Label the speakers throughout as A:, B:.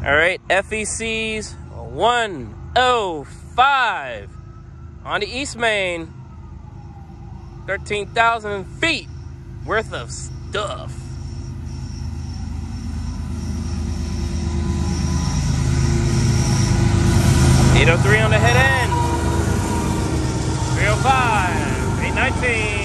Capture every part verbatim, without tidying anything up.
A: All right, F E C's one oh five on the East Main. thirteen thousand feet worth of stuff. eight oh three on the head end. three oh five, eight nineteen.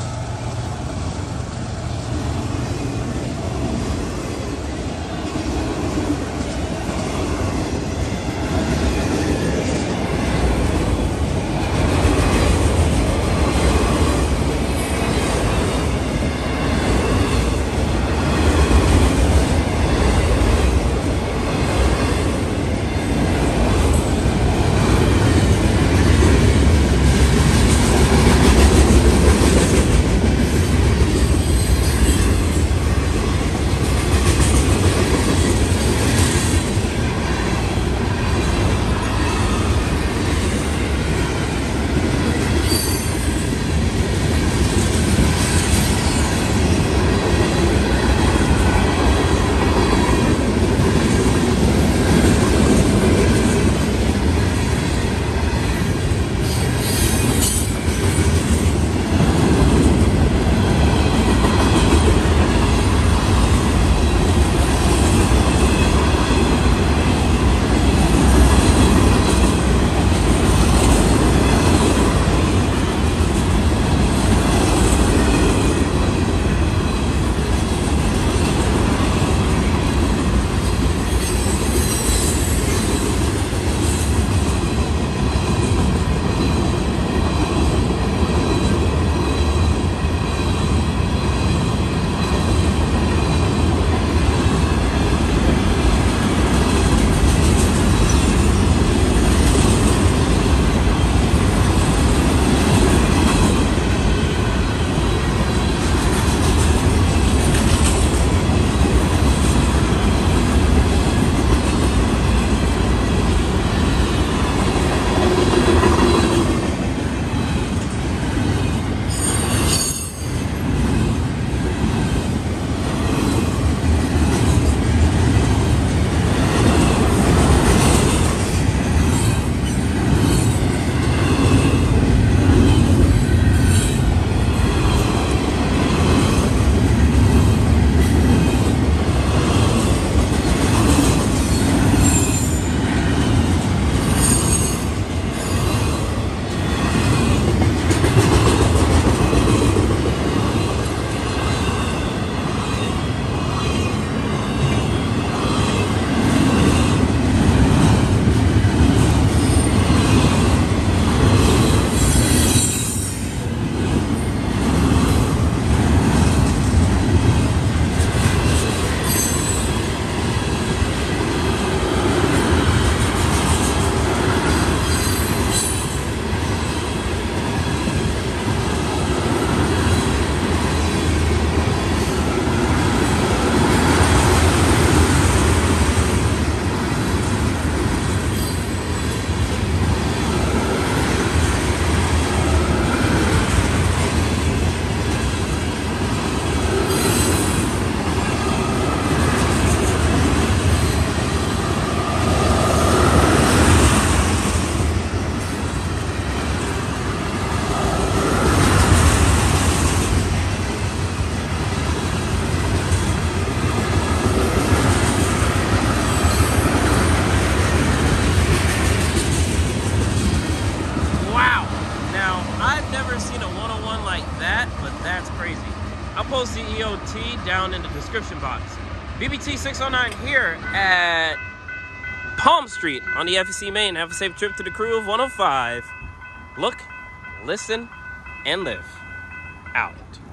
A: I'll post the E O T down in the description box. B B T six oh nine here at Palm Street on the F E C main. Have a safe trip to the crew of one oh five. Look, listen, and live. Out.